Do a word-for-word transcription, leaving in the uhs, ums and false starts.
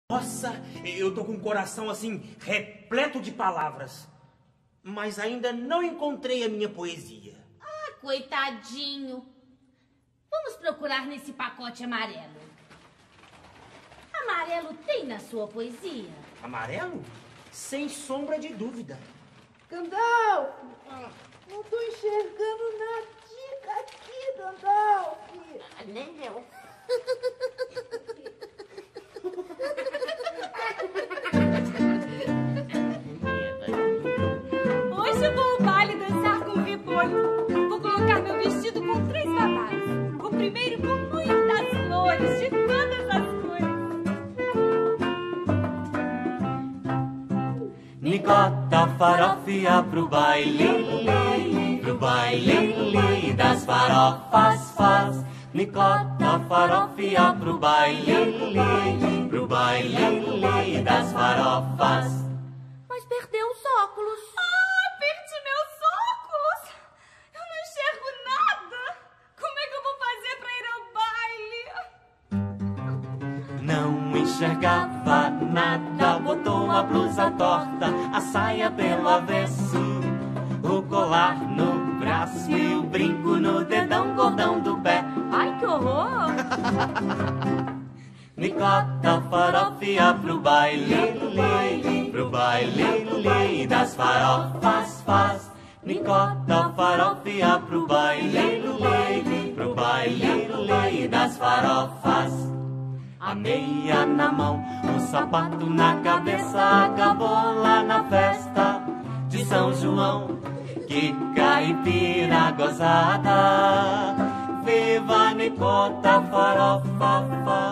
Nossa, eu tô com o coração assim, repleto de palavras. Mas ainda não encontrei a minha poesia. Ah, coitadinho. Vamos procurar nesse pacote amarelo. Amarelo tem na sua poesia? Amarelo? Sem sombra de dúvida. Gandalf! Não tô enxergando nada aqui, Gandalf! Nem eu. Hoje eu vou ao baile dançar com o repolho. Vou colocar meu vestido com três babados. O primeiro com muitas flores, de todas as cores. Nicota farofia pro baile, pro baile das farofas faz. Nicota farofia pro baile, pro baile das farofas. Mas perdeu os óculos. Ah, perdi meus óculos. Eu não enxergo nada. Como é que eu vou fazer pra ir ao baile? Não enxergava nada, botou a blusa torta, a saia pelo avesso, o colar no braço e o brinco no dedão gordão do pé. Ai, que horror! Nicota farofia pro baile, pro baile das farofas faz. Nicota farofia pro baile, pro baile das farofas. A meia na mão, o sapato na cabeça, acabou lá na festa de São João. Que caipira gozada, viva Nicota farofa faz.